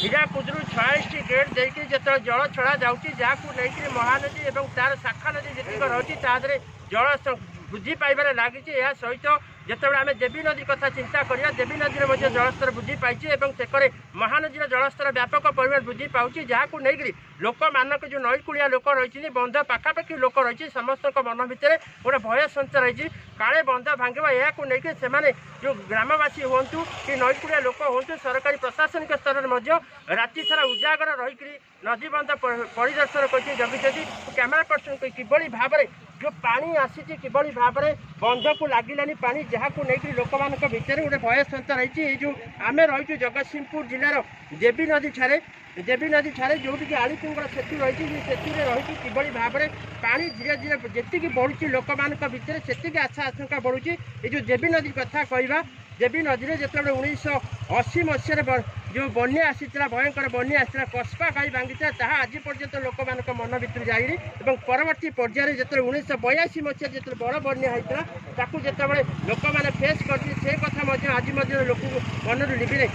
हीराकुदरू 46 gate देकी जो जल छड़ा जाऊँगी जहाँ नहीं महानदी और तार शाखा नदी जी रही जल वृद्धि पाइबार लगी सहित जितेबाला आम देवी नदी कथा चिंता करा देवी नदी में जलस्तर वृद्धि पाई से महानदी जलस्तर व्यापक परिमाण वृद्धि पाँच जहाँ नहीं लोक मानक जो नईकूलिया लोक रही बंध पाखापाखि लोक रही समस्त मन भितर गोटे भय संचार रही काले बंध भांगे या से जो ग्रामवासी हूँ कि नईकूलिया लोक हूँ सरकारी प्रशासनिक स्तर में राति सारा उजागर रही नदी बंध परिदर्शन कर जगी कैमेरा पर्सन किभली भाव में जो पानी आसी किभली भाव में बंध को लगिलानी पानी जहाँ नहीं लोक मान भितर गोटे भय संचार रही जो आम रही जगतसिंहपुर जिलार देवी नदी ठारे जो आलीपुंगड़ सेतु रही सेतु रही किभली भाव में पानी धीरे धीरे जी बढ़ुची लोक मान भितर से आशा आशंका बढ़ुची ये जो देवी नदी कथा कहवा देवी नदी में जिते 1980 मसीह जो बन्या आसीला भयंकर बन्या आसीला कस्पा घाई भांगी आज पर्यंत लोक मान मन भितर जाइनी परवर्ती पर्यायर जो 1982 मसीह जो बड़ बन्या होता जिते लोक मैंने फेस कर कथा आज लोक मन लिभिने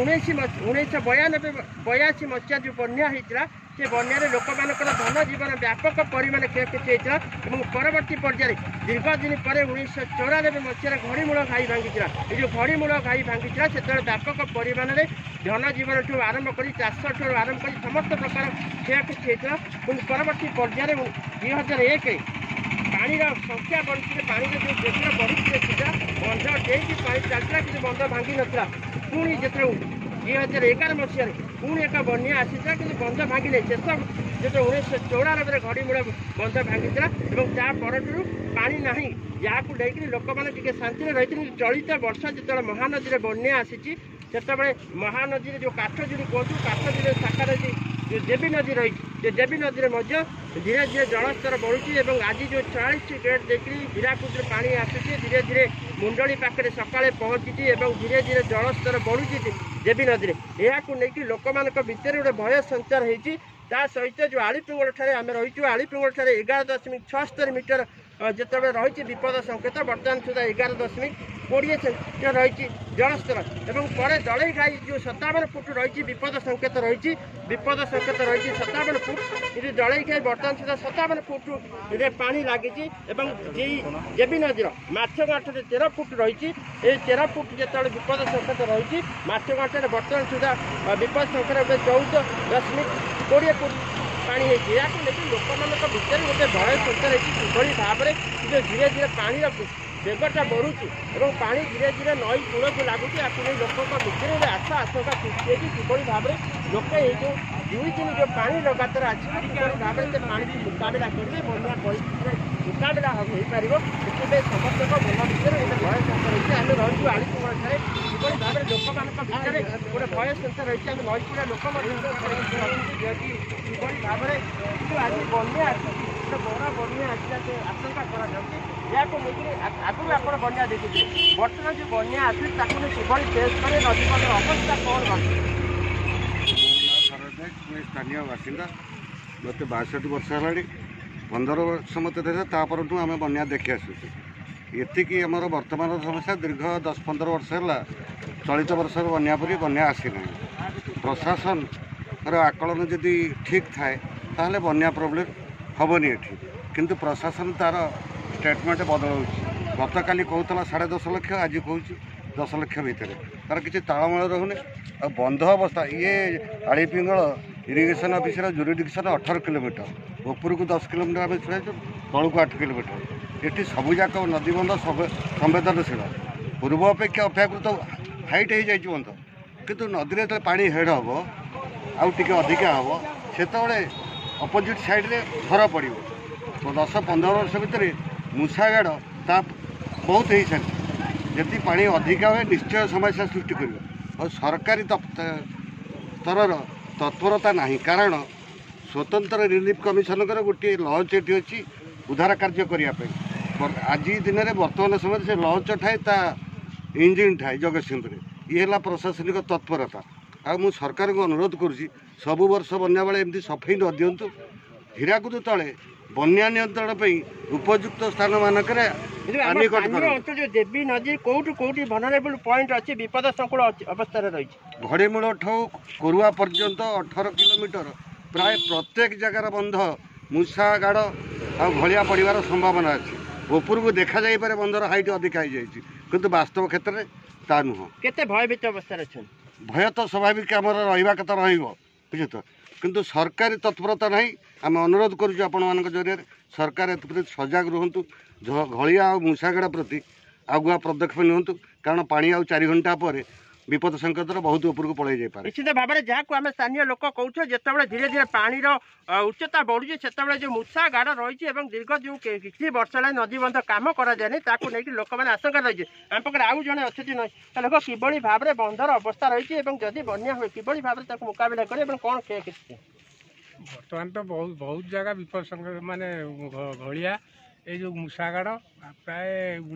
1992 मसीहा जो बन्या होता से बन्या लोक मान धन जीवन व्यापक परिमाण क्षयक्षति होता परवर्ती पर्यायर दीर्घ दिन पर 1994 मसीह घड़ीमूल घाई भांगी जो घड़ीमूल घाई भांगी से व्यापक परिमाण में धन जीवन ठूँ आरंभ कर चाष ठूँ आरंभ कर समस्त प्रकार क्षयक्षति होता परवर्ती पर्यायर 2001 पानी संख्या बढ़ी पानी जो देश बढ़ी बंध डेकी पानी चलता कि बंध भांगी नाला पुणी जो 2011 मसीह पुणी एक बन्या आसीला कि बंध भांगी नहीं शेष जो 1994 घड़ीमूल बंध भांगी परठू पानी ना जहाँ नहीं लोक मैंने शांति रही चलित वर्ष जो महानदी बन्या आसी से महानदी जो काठजुड़ी कहतु काठजुड़ी शाखा नदी जो देवी नदी रही देवी नदी में धीरे धीरे जलस्तर बढ़ुची आज जो 40 गेट देखिए हीराकुद पानी आसूसी धीरे धीरे मुंडली पाखे सकाଳେ पहुँची धीरे धीरे जलस्तर बढ़ुची देवी नदी में यह नहीं लोक मान भितर गोटे भय संचार होती सहित जो आलीपुंगड़ ठारे आम रही आलीपुंगड़ ठारे 11.76 मीटर जिते रही विपद संकेत बर्तमान सुधा 11.20 सेंटीमीटर रही जलस्तर और दलई घाई जो 57 फुट रही विपद संकेत रही 57 फुट ये दलई घाई बर्तमान सुधा 57 फुट पानी लगी देवी नदी माछगाँठ 13 फुट रही 13 फुट जो विपद संकेत रही माछगाँठ बर्तमान सुधा विपद संकेत 14.20 फुट पानी या लोक मान भितर गोटे भय संचार किभली भाव में जो धीरे धीरे पानी बेगटा बढ़ुची और पानी धीरे धीरे नई कूल को लगुच लोक भितर गोटे आशा आशंका सृष्टि है किभली भाव में लोके जो 2 दिन जो पानी लगातार आसो किभली भाव में पानी की मुकाबला करेंगे बन्या परिस्थिति मुकाबला हो पार से समस्त मन भितर गोटे भय संचार रही आम रही आलीपुंगड़ ठारे किभली भाव में लोक मान भितर गोटे भय संचार रही आम नईकूलिया लोक किभली भाव में जो आज बन्या आसो बड़ा बन्या आसला से आशंका करा आगुरी आप बन्या देखिए बर्तमान जो बन्या आसुची किभली फेस करें नदी अवस्था कौन स्थानीय बासिंदा मत 62 वर्ष है 15 वर्ष मत तापर आम बन्या देखी आसुची ये आमर बर्तमान समस्या दीर्घ 10-15 वर्ष है चलित वर्ष बन्या परी बन्या आसीना प्रशासन आकलन जदि ठीक थाए ताहले बन्या प्रोब्लेम हेनी ये किंतु प्रशासन तार स्टेटमेंट बदल गत काली कहूला 10.5 लाख आज कहूँ 10 लाख भितर तार किसी तालमेल रोने आ बंध अवस्था ये आलीपिंगल इरिगेशन ऑफिसर जुरिडिक्शन 18 किलोमीटर ऊपर को 10 किलोमीटर आम छुड़ा तलू को 8 किलोमीटर ये सबूक नदीबंध संवेदनशील पूर्व अपेक्षा अपेक्षाकृत हाइट हो जाए बंध किंतु नदी में पानी हेड हम आउ टे अधिका हम से अपोजिट साइड्रे घर पड़ 10-15 वर्ष भितर मूषागाड़ ता बहुत हो सारी जदि पानी अधिका हुए निश्चय समस्या सृष्टि कर और सरकारी स्तर तत्परता नहीं कारण स्वतंत्र रिलीफ कमिशन गोटे लंच ये अच्छी उद्धार कार्य करने आज दिन में बर्तमान समय से लंच ठाए ता इंजिन ठाए जगतसिंहपुर ये प्रशासनिक तत्परता आ मु सरकार को अनुरोध करुँच सबु वर्ष बन्या बेले एमती सफाई न दिंतु हीराकुद तले ବନ୍ୟା ନିୟନ୍ତ୍ରଣ ପାଇଁ ଉପଯୁକ୍ତ ସ୍ଥାନ ମାନଙ୍କରେ ନିକଟ ଅଞ୍ଚଳ ଯୋଉ ଦେବୀ ନଦୀ କୋଉଠି ଭଲରେବୁଲ ପଏଣ୍ଟ ଅଛି ବିପଦ ସଂକୁଳ ଅବସ୍ଥାରେ ରହିଛି ଘଡ଼ିମୂଳ ଠୁ କୋରୁଆ ପର୍ଯ୍ୟନ୍ତ 18 କିଲୋମିଟର ପ୍ରାୟ ପ୍ରତ୍ୟେକ ଜାଗାର ବନ୍ଧ ମୂଷା ଗାଡ଼ ଆଉ ଭଳିଆ ପଡ଼ିବାର ସମ୍ଭାବନା ଅଛି। ଉପରକୁ ଦେଖାଯାଇପାରେ ବନ୍ଧର ହାଇଟ୍ ଅଧିକା ହେଇଯାଇଛି କିନ୍ତୁ ବାସ୍ତବ କ୍ଷେତ୍ରରେ ତା ନୁହଁ। କେତେ ଭୟଭୀତ ଅବସ୍ଥାରେ ଅଛନ୍ତି? ଭୟ ତ ସ୍ୱାଭାବିକ ଆମର ରହିବା କଥା ରହିବ ବୁଝିଲ ତ, କିନ୍ତୁ ସରକାରୀ ତତ୍ପରତା ନାହିଁ। ଆମେ ଅନୁରୋଧ କରୁଛୁ ଆପଣମାନଙ୍କ ଜରିଆରେ ସରକାର ଏଥିପ୍ରତି ସଜାଗ ରୁହନ୍ତୁ, ଘଳିଆ ଆଉ ମୂଷାଗାଡ଼ ପ୍ରତି ଆଗୁଆ ପଦକ୍ଷେପ ନିଅନ୍ତୁ, କାରଣ ପାଣି ଆଉ 4 ଘଣ୍ଟା ପରେ ବିପଦ ସଂକେତର ବହୁତ ଉପରକୁ ପଳେଇ ଯାଇପାରେ। ନିଶ୍ଚିତ ଭାବରେ ଯାହାକୁ ଆମେ ସ୍ଥାନୀୟ ଲୋକ କହୁଛୁ ଯେତେବେଳେ ଧୀରେ ଧୀରେ ପାଣିର ଉଚ୍ଚତା ବଢ଼ୁଛି ସେତେବେଳେ ଯେଉଁ ମୂଷା ଗାଡ଼ ରହିଛି ଏବଂ ଦୀର୍ଘ ଯେଉଁ କିଛି ବର୍ଷ ହେଲା ନଦୀବନ୍ଧ କାମ କରାଯାଏନି ତାକୁ ନେଇକି ଲୋକମାନେ ଆଶଙ୍କା ରହିଛି। ଆମ ପାଖରେ ଆଉ ଜଣେ ଅଛନ୍ତି ଲୋକ କିଭଳି ଭାବରେ ବନ୍ଧର ଅବସ୍ଥା ରହିଛି ଏବଂ ଯଦି ବନ୍ୟା ହୁଏ କିଭଳି ଭାବରେ ତାକୁ ମୁକାବିଲା କରିବେ ଏବଂ କ'ଣ କ୍ଷୟକ୍ଷତି? ବର୍ତ୍ତମାନ ତ ବହୁତ ଜାଗା ବିପଦ ମାନେ ଘଳିଆ ଏଇ ଯେଉଁ ମୂଷାଗାଡ଼ ପ୍ରାୟ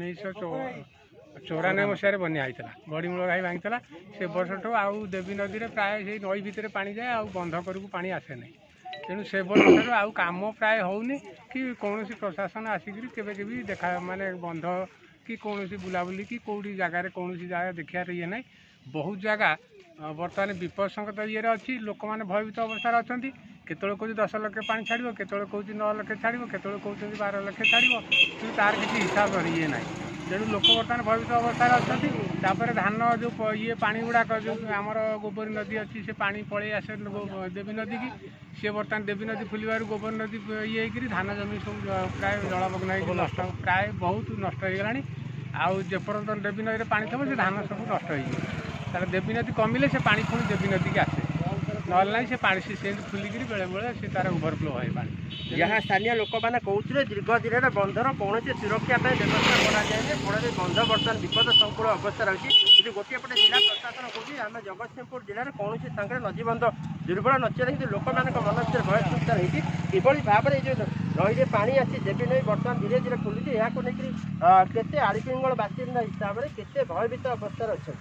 1994 ମସିହାରେ ବନ୍ୟା ହେଇଥିଲା, ଗଡ଼ିମୂଳ ଘାଇ ଭାଙ୍ଗିଥିଲା। ସେ ବର୍ଷଠୁ ଆଉ ଦେବୀ ନଦୀରେ ପ୍ରାୟ ସେଇ ନଈ ଭିତରେ ପାଣି ଯାଏ, ଆଉ ବନ୍ଧ କରକୁ ପାଣି ଆସେ ନାହିଁ। ତେଣୁ ସେ ବର୍ଷଠାରୁ ଆଉ କାମ ପ୍ରାୟ ହେଉନି କି କୌଣସି ପ୍ରଶାସନ ଆସିକିରି କେବେ ବି ମାନେ ବନ୍ଧ କି କୌଣସି ବୁଲାବୁଲି କି କେଉଁଠି ଜାଗାରେ କୌଣସି ଜାଗା ଦେଖିବାର ଇଏ ନାହିଁ। ବହୁତ ଜାଗା ବର୍ତ୍ତମାନ ବିପଦ ସଂକେତ ଇଏରେ ଅଛି, ଲୋକମାନେ ଭୟଭୀତ ଅବସ୍ଥାରେ ଅଛନ୍ତି। କେତେବେଳେ କହୁଛି 10 ଲକ୍ଷ ପାଣି ଛାଡ଼ିବ, କେତେବେଳେ କହୁଛି 9 ଲକ୍ଷ ଛାଡ଼ିବ, କେତେବେଳେ କହୁଛନ୍ତି 12 ଲକ୍ଷ ଛାଡ଼ିବ, କିନ୍ତୁ ତାର କିଛି ହିସାବ ଇଏ ନାହିଁ। ତେଣୁ ଲୋକ ବର୍ତ୍ତମାନ ଭୟଭୀତ ଅବସ୍ଥାରେ ଅଛନ୍ତି। ତାପରେ ଧାନ ଯେଉଁ ଇଏ ପାଣି ଗୁଡ଼ାକ ଯେଉଁ ଆମର ଗୋବରୀ ନଦୀ ଅଛି ସେ ପାଣି ପଳେଇ ଆସେ ଦେବୀ ନଦୀକି, ସିଏ ବର୍ତ୍ତମାନ ଦେବୀ ନଦୀ ଫୁଲିବାରୁ ଗୋବରୀ ନଦୀ ଇଏ ହେଇକିରି ଧାନ ଜମି ସବୁ ପ୍ରାୟ ଜଳମଗ୍ନ ହେଇକି ନଷ୍ଟ, ପ୍ରାୟ ବହୁତ ନଷ୍ଟ ହେଇଗଲାଣି। ଆଉ ଯେପର୍ଯ୍ୟନ୍ତ ଦେବୀ ନଦୀରେ ପାଣି ଥିବ ସେ ଧାନ ସବୁ ନଷ୍ଟ ହେଇଯିବ। ତାହେଲେ ଦେବୀ ନଦୀ କମିଲେ ସେ ପାଣି ପୁଣି ଦେବୀ ନଦୀକି ଆସେ, ନହେଲେ ନାହିଁ ସେ ପାଣି ସେମିତି ଫୁଲିକିରି ବେଳେବେଳେ ସେ ତାର ଓଭରଫ୍ଲୋ ହୁଏ ପାଣି। ଯାହା ସ୍ଥାନୀୟ ଲୋକମାନେ କହୁଥିଲେ ଦୀର୍ଘ ଦିନରେ ବନ୍ଧର କୌଣସି ସୁରକ୍ଷା ପାଇଁ ବ୍ୟବସ୍ଥା କରାଯାଏନି, ଫଳରେ ବନ୍ଧ ବର୍ତ୍ତମାନ ବିପଦ ସଂକୁଳ ଅବସ୍ଥା ରହିଛି। କିନ୍ତୁ ଗୋଟିଏ ପଟେ ଜିଲ୍ଲା ପ୍ରଶାସନ କହୁଛି ଆମେ ଜଗତସିଂହପୁର ଜିଲ୍ଲାରେ କୌଣସି ସ୍ଥାନରେ ନଦୀବନ୍ଧ ଦୁର୍ବଳ ନଚେରେ କିନ୍ତୁ ଲୋକମାନଙ୍କ ମନ ଭିତରେ ଭୟ ସୃଷ୍ଟି ରହିଛି। କିଭଳି ଭାବରେ ଏଇ ଯେଉଁ ନଈରେ ପାଣି ଆସି ଦେବୀ ନଈ ବର୍ତ୍ତମାନ ଧୀରେ ଧୀରେ ଖୋଲୁଛି, ଏହାକୁ ନେଇକରି କେତେ ଆଳିପିଙ୍ଗଳ ବାସିନ୍ଦା ହିସାବରେ କେତେ ଭୟଭୀତ ଅବସ୍ଥାରେ ଅଛନ୍ତି?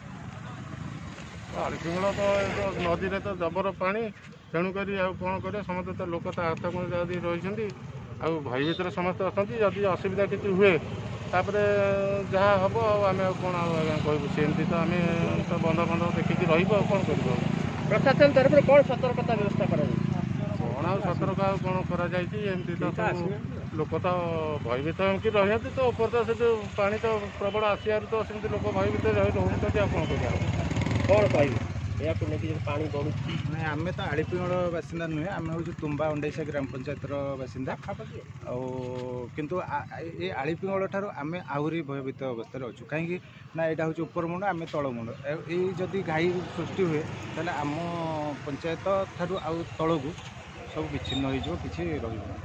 ଆଳିପିଙ୍ଗଳ ତ ନଦୀରେ ତ ଜବର ପାଣି, ତେଣୁକରି ଆଉ କ'ଣ କରିବା, ସମସ୍ତେ ତ ଲୋକ ତା ହାତ ଯଦି ରହିଛନ୍ତି ଆଉ ଭୟ ଭିତରେ ସମସ୍ତେ ଅଛନ୍ତି। ଯଦି ଅସୁବିଧା କିଛି ହୁଏ ତାପରେ ଯାହା ହେବ ଆଉ ଆମେ ଆଉ କ'ଣ ଆଉ ଆଜ୍ଞା କହିବୁ, ସେମିତି ତ ଆମେ ତ ବନ୍ଧ ଦେଖିକି ରହିବୁ ଆଉ କ'ଣ କରିବୁ। ପ୍ରଶାସନ ତରଫରୁ କ'ଣ ସତର୍କତା ବ୍ୟବସ୍ଥା କରାଯାଇଛି? କ'ଣ ଆଉ ସତର୍କ ଆଉ କ'ଣ କରାଯାଇଛି, ଏମିତି ତ ଲୋକ ତ ଭୟଭୀତ ହେଇକି ରହିଛନ୍ତି। ତ ଉପରେ ତ ସେ ଯେଉଁ ପାଣି ତ ପ୍ରବଳ ଆସିବାରୁ ତ ସେମିତି ଲୋକ ଭୟ ଭିତରେ ରହୁଛନ୍ତି ଆଉ କ'ଣ କରିବା। କ'ଣ କହିବେ ଏହାକୁ ନେଇକି ଯେଉଁ ପାଣି ବଢ଼ୁଛି? ନାଇଁ, ଆମେ ତ ଆଳିପିଙ୍ଗଳ ବାସିନ୍ଦା ନୁହେଁ, ଆମେ ହେଉଛୁ ତୁମ୍ବା ଅଣ୍ଡେଇସା ଗ୍ରାମ ପଞ୍ଚାୟତର ବାସିନ୍ଦା। ଆଉ କିନ୍ତୁ ଏ ଆଳିପିଙ୍ଗଳ ଠାରୁ ଆମେ ଆହୁରି ଭୟଭୀତ ଅବସ୍ଥାରେ ଅଛୁ। କାହିଁକି ନା ଏଇଟା ହେଉଛି ଉପରମୁଣ୍ଡ, ଆମେ ତଳମୁଣ୍ଡ। ଏଇ ଯଦି ଘାଇ ସୃଷ୍ଟି ହୁଏ ତାହେଲେ ଆମ ପଞ୍ଚାୟତ ଠାରୁ ଆଉ ତଳକୁ ସବୁ ବିଚ୍ଛିନ୍ନ ହୋଇଯିବ, କିଛି ରହିବନି।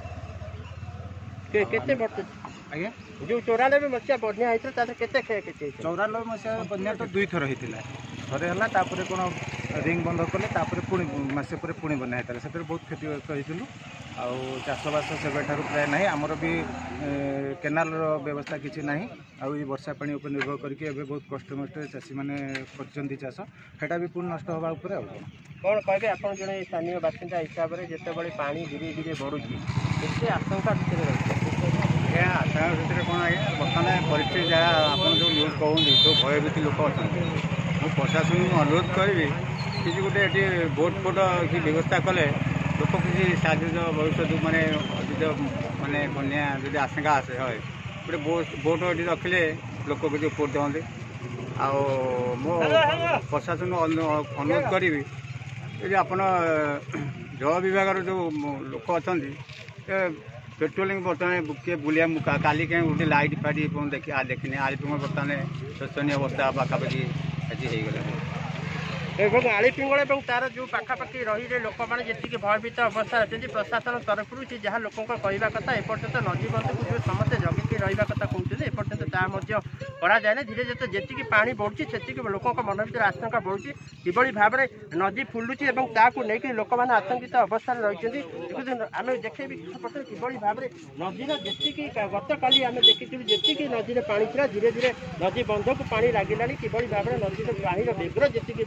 କେତେ ବର୍ଷ ଆଜ୍ଞା, ଯେଉଁ 94 ମସିହା ବନ୍ୟା ହେଇଥିଲା ତାର କେତେ କ୍ଷୟକ୍ଷତି ହେଇଥିଲା? 94 ମସିହା ବନ୍ୟା ତ 2 ଥର ହେଇଥିଲା। ଥରେ ହେଲା, ତାପରେ କ'ଣ ରିଙ୍ଗ ବନ୍ଧ କଲେ, ତାପରେ ପୁଣି ମାସେ ପରେ ପୁଣି ବନ୍ୟା ହେଇଥିଲା। ସେଥିରେ ବହୁତ କ୍ଷତିଗ୍ରସ୍ତ ହେଇଥିଲୁ। ଆଉ ଚାଷବାସ ସେବେଠାରୁ ପ୍ରାୟ ନାହିଁ। ଆମର ବି କେନାଲର ବ୍ୟବସ୍ଥା କିଛି ନାହିଁ। ଆଉ ଏଇ ବର୍ଷା ପାଣି ଉପରେ ନିର୍ଭର କରିକି ଏବେ ବହୁତ କଷ୍ଟମଷ୍ଟେ ଚାଷୀମାନେ କରିଛନ୍ତି ଚାଷ, ସେଇଟା ବି ପୁଣି ନଷ୍ଟ ହେବା ଉପରେ। ଆଉ କ'ଣ କହିବେ ଆପଣ ଜଣେ ସ୍ଥାନୀୟ ବାସିନ୍ଦା ହିସାବରେ, ଯେତେବେଳେ ପାଣି ଧୀରେ ଧୀରେ ବଢ଼ୁଛି କେତେ ଆଶଙ୍କା ଭିତରେ ରହିଛି? ଆଜ୍ଞା, ଆଶଙ୍କା ଭିତରେ କ'ଣ ଆଜ୍ଞା, ବର୍ତ୍ତମାନ ପରିସ୍ଥିତି ଯାହା ଆପଣ ଯେଉଁ ନ୍ୟୁଜ୍ କହୁଛନ୍ତି ସବୁ ଭୟଭୀତି ଲୋକ ଅଛନ୍ତି। ମୁଁ ପ୍ରଶାସନକୁ ଅନୁରୋଧ କରିବି କିଛି ଗୋଟେ ଏଠି ବୋଟ୍ କି ବ୍ୟବସ୍ଥା କଲେ ଲୋକ କିଛି ସାହାଯ୍ୟ ଭବିଷ୍ୟତ ମାନେ ମାନେ ବନ୍ୟା ଯଦି ଆଶଙ୍କା ଆସେ হয় ଗୋଟେ ବୋଟ୍ ଏଠି ରଖିଲେ ଲୋକ କିଛି ଉପକୃତ ହୁଅନ୍ତି। ଆଉ ମୁଁ ପ୍ରଶାସନକୁ ଅନୁରୋଧ କରିବି ଯଦି ଆପଣ ଜଳ ବିଭାଗର ଯେଉଁ ଲୋକ ଅଛନ୍ତି ପେଟ୍ରୋଲିଂ ବର୍ତ୍ତମାନ କିଏ ବୁଲିବା କାଲି କାହିଁ ଗୋଟେ ଲାଇଟ୍ ଫାଇଟ୍ ଦେଖିନି। ଆଳିପିଙ୍ଗଳ ବର୍ତ୍ତମାନ ଶୋଚନୀୟ ଅବସ୍ଥା ପାଖାପାଖି ଆଜି ହେଇଗଲାଣି। ଏବଂ ଆଳିପିଙ୍ଗଳ ଏବଂ ତାର ଯେଉଁ ପାଖାପାଖି ରହିଲେ ଲୋକମାନେ ଯେତିକି ଭୟଭୀତ ଅବସ୍ଥାରେ ଅଛନ୍ତି, ପ୍ରଶାସନ ତରଫରୁ ସେ ଯାହା ଲୋକଙ୍କ କହିବା କଥା ଏପର୍ଯ୍ୟନ୍ତ ନଦୀବନ୍ଧକୁ ଯେଉଁ ସମସ୍ତେ ଜଗିକି ରହିବା କଥା କହୁଛନ୍ତି ଏପର୍ଯ୍ୟନ୍ତ ତାହା ମଧ୍ୟ କରାଯାଏନି। ଧୀରେ ଧୀରେ ଯେତିକି ପାଣି ବଢ଼ୁଛି ସେତିକି ଲୋକଙ୍କ ମନ ଭିତରେ ଆଶଙ୍କା ବଢ଼ୁଛି କିଭଳି ଭାବରେ ନଦୀ ଫୁଲୁଛି ଏବଂ ତାହାକୁ ନେଇକି ଲୋକମାନେ ଆତଙ୍କିତ ଅବସ୍ଥାରେ ରହିଛନ୍ତି। ଦେଖୁଛନ୍ତି ଆମେ ଦେଖେଇବି କିଭଳି ଭାବରେ ନଦୀର ଯେତିକି ଗତକାଲି ଆମେ ଦେଖିଥିଲୁ ଯେତିକି ନଦୀରେ ପାଣି ଥିଲା ଧୀରେ ଧୀରେ ନଦୀ ବନ୍ଧକୁ ପାଣି ଲାଗିଲାଣି, କିଭଳି ଭାବରେ ନଦୀର ପାଣିର ବେଗର ଯେତିକି ବଢ଼ୁଛି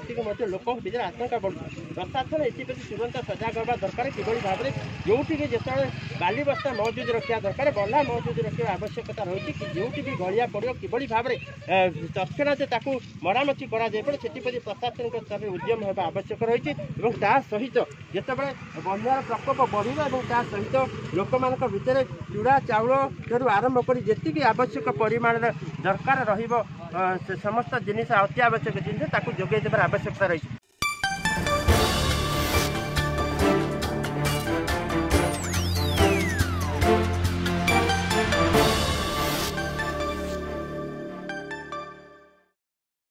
से लोक भितर आशंका बढ़ुଛି प्रशासन एप्रति तुरंत सजग होगा दरकार किभଳି भाव में जोटि भी जिते बाली बस्ता मौजूद रखा दरकार बल्ला मौजूद रखा आवश्यकता रही कि जोटि भी गलिया पड़ो किभଳି भाव में तत्क्षणात ताकू मरामती कराଯାଇ पड़े से प्रशासन स्तर में उद्यम होगा आवश्यक रही सहित जितेबाला बन्यार प्रकोप बढ़ा और ता सहित लोक मान भितर चूड़ा चाउल आरंभ कर जी आवश्यक परिमाण दरकार रही समस्त जिनिस अति आवश्यक जिनिस जोगाई देवार आवश्यकता रही।